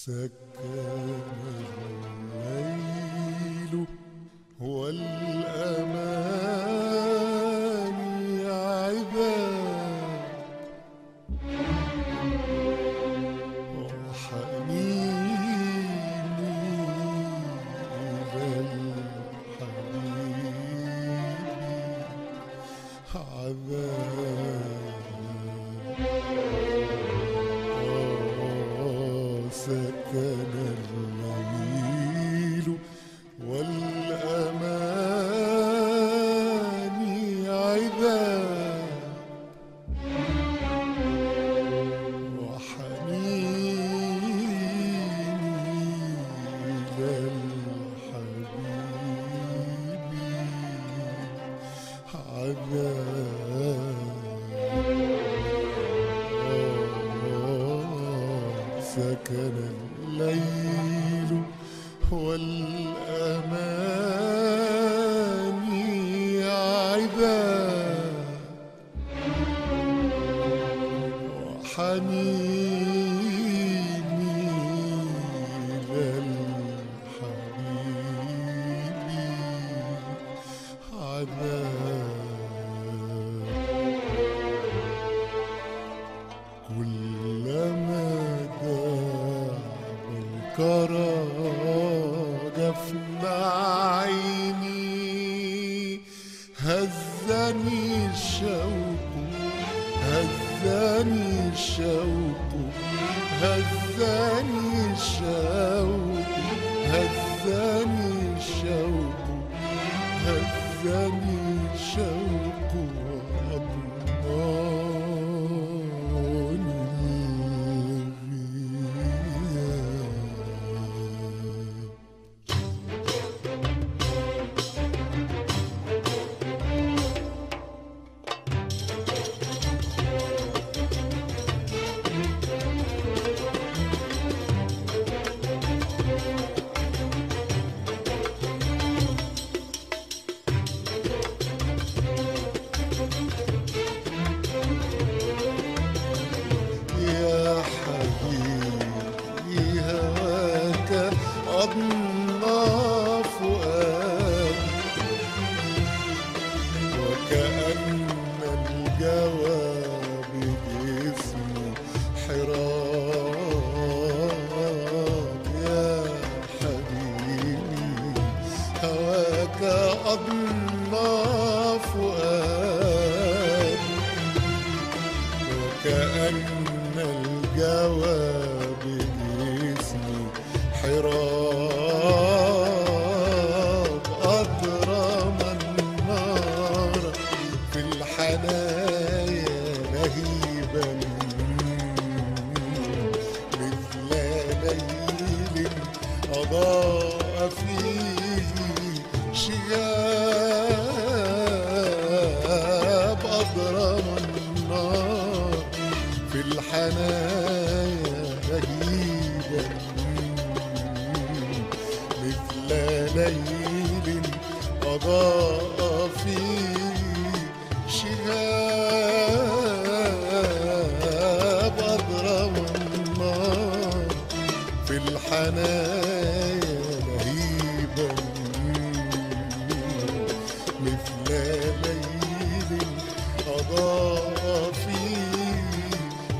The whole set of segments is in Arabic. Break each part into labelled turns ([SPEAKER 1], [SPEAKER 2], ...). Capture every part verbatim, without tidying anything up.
[SPEAKER 1] سكن الليل والأماني عباد وحنيني إلى الحبيب عذاب. سكن الليل والأماني عباد وحنيني إلى الحبيب عذاب. سكن الليل والأماني عباد وحنيني إلى الحبيب عذاب. كلما دام الكرى جفن عيني هزني الشوق هزني الشوق هزني الشوق هزني الشوق هزني الشوق وأضناني أضنى فؤادي وكأن الجواب باسمي حراك. يا حبيبي هواك أضنى فؤادي وكأن الجواب باسمي حراك. أضرم النار في الحنايا لهيبا مثل ليل أضاء فيه شهاب. أضرم النار في الحنايا لهيبا مثل ليل أضاء فيه شهاب. أضرم النار في الحنايا لهيبا مثل ليل أضاء فيه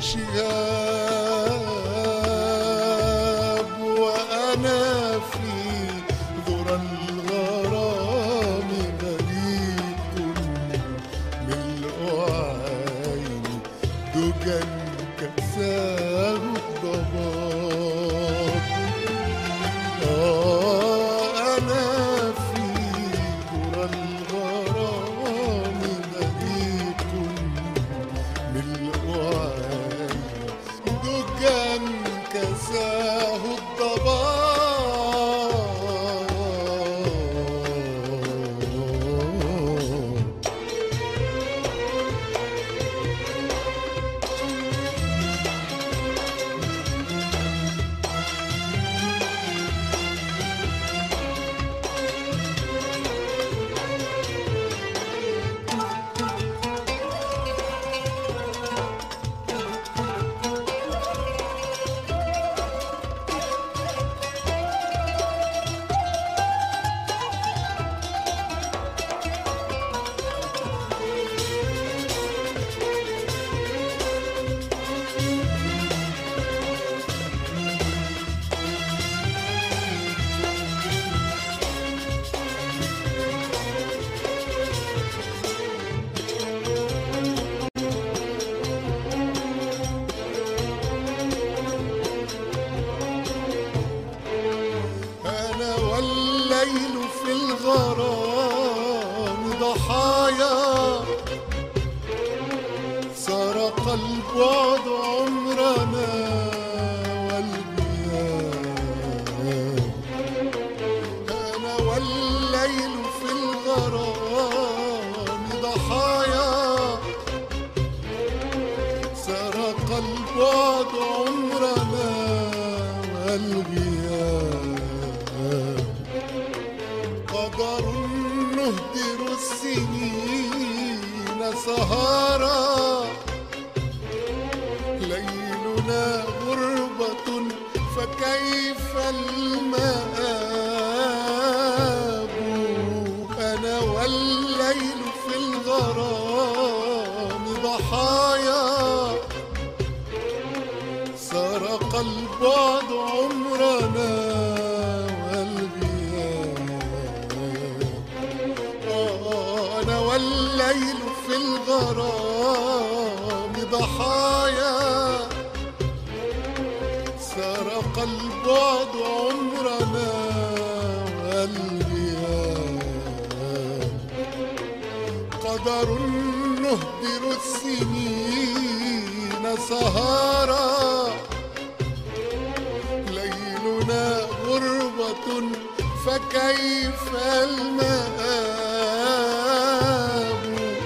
[SPEAKER 1] شهاب. وأنا في ذرى الغرام غريق ملء عيني دجى كساه الضباب. أنا في ذرى الغرام غريق ملء عيني دجى كساه الضباب. البعد عمرنا والغياب، أنا والليل في الغرام ضحايا، سرق البعد عمرنا والغياب، قدر نهدر السنين سهارا، ليلنا غربة فكيف المآب، أنا والليل في الغرام ضحايا، سرق البعد عمرنا والغياب، أنا والليل في الغرام ضحايا، سرق البعد عمرنا والغياب، قدر نهدر السنين سهارا، ليلنا غربة فكيف المآب،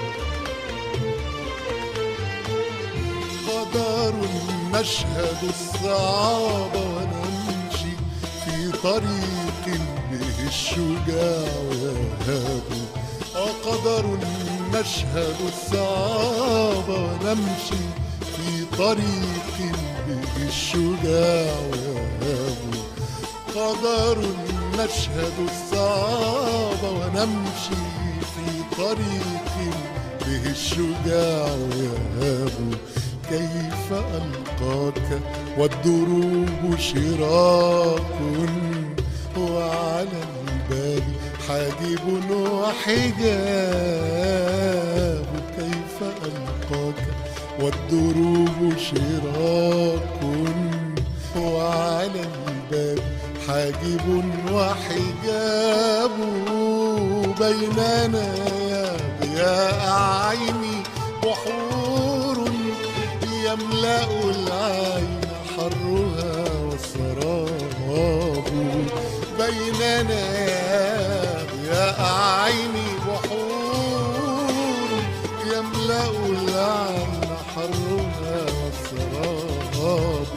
[SPEAKER 1] قدر نشهد الصعاب ونمشي في طريق به الشجاع يهاب، قدر نشهد الصعاب ونمشي في طريق به الشجاع يهاب، قدر نشهد الصعاب ونمشي في طريق به الشجاع يهاب، كيف ألقاك والدروب شراك، وعلى الباب حاجب وحجاب، كيف ألقاك والدروب شراك، وعلى الباب حاجب وحجاب، بيننا يا ضياء عيني بحور يملأ العين حرها والسراب، بيننا يا عيني بحور يملأ العين حرها والسراب،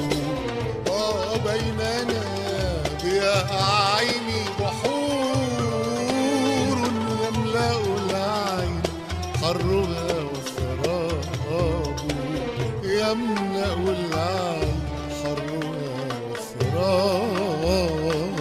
[SPEAKER 1] بيننا يا عيني بحور يملأ العين حرها والسراب، يملأ العين حرها والسراب.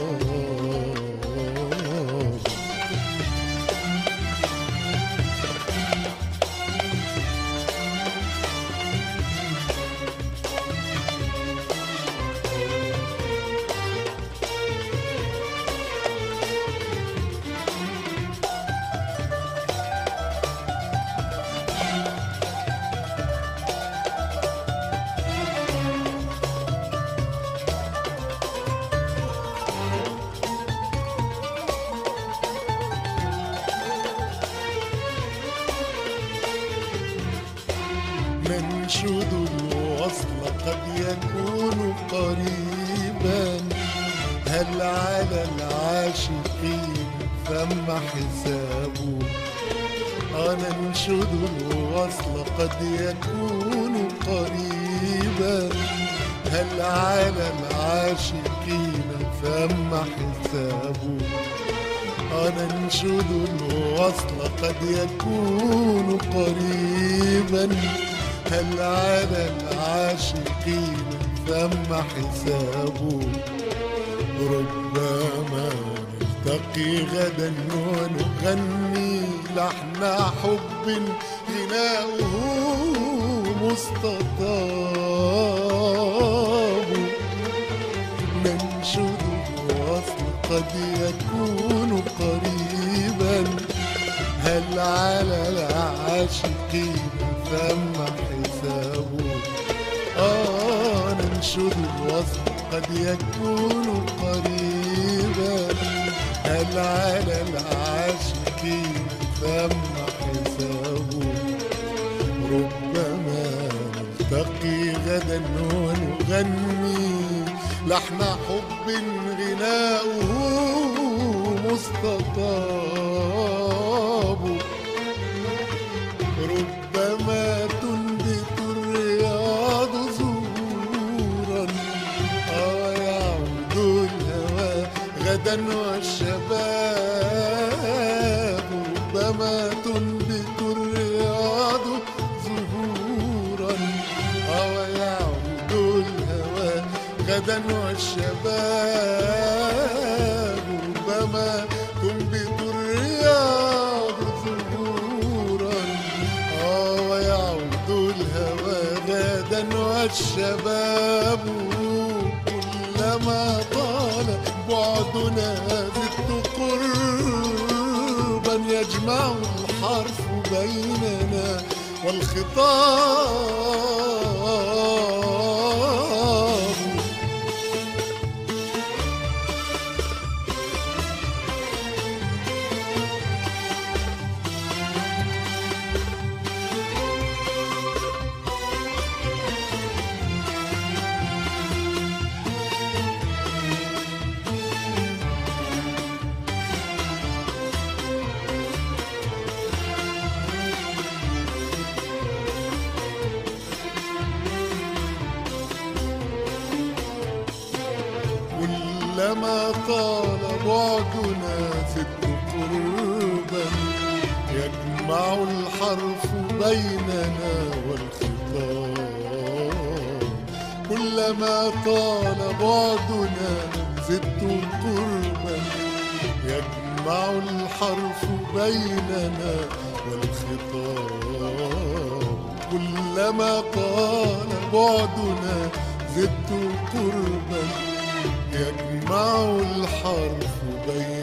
[SPEAKER 1] ننشد الوصل قد يكون قريبا، هل على العاشقين ثم حسابه، ننشد الوصل قد يكون قريبا، هل على العاشقين ثم حسابه، ننشد الوصل قد يكون قريبا، هل على العاشقين ثم حسابه، ربما نلتقي غدا ونغني لحن حب غناؤه مستطاب، ننشد الوصل قد يكون قريبا، هل على العاشقين ثم حسابه، آه ننشد الوصل قد يكون قريبا، هل على العاشقين ثم حسابه، ربما نلتقي غدا ونغني لحن حب غناؤه مستطاب. ربما تنبت الرياض زهورا ويعود الهوى غدا والشباب. ربما تنبت الرياض زهورا ويعود الهوى غدا والشباب. ربما تنبت الرياض زهورا ويعود الهوى غدا والشباب. كلما طال بعدنا زدت قربا يجمع الحرف بيننا والخطاب. كلما طال بعدنا زدت قربا يجمع الحرف بيننا والخطاب. كلما طال بعدنا زدت قربا يجمع الحرف بيننا والخطاب. كلما طال بعدنا زدت قربا يجمع الحرف بين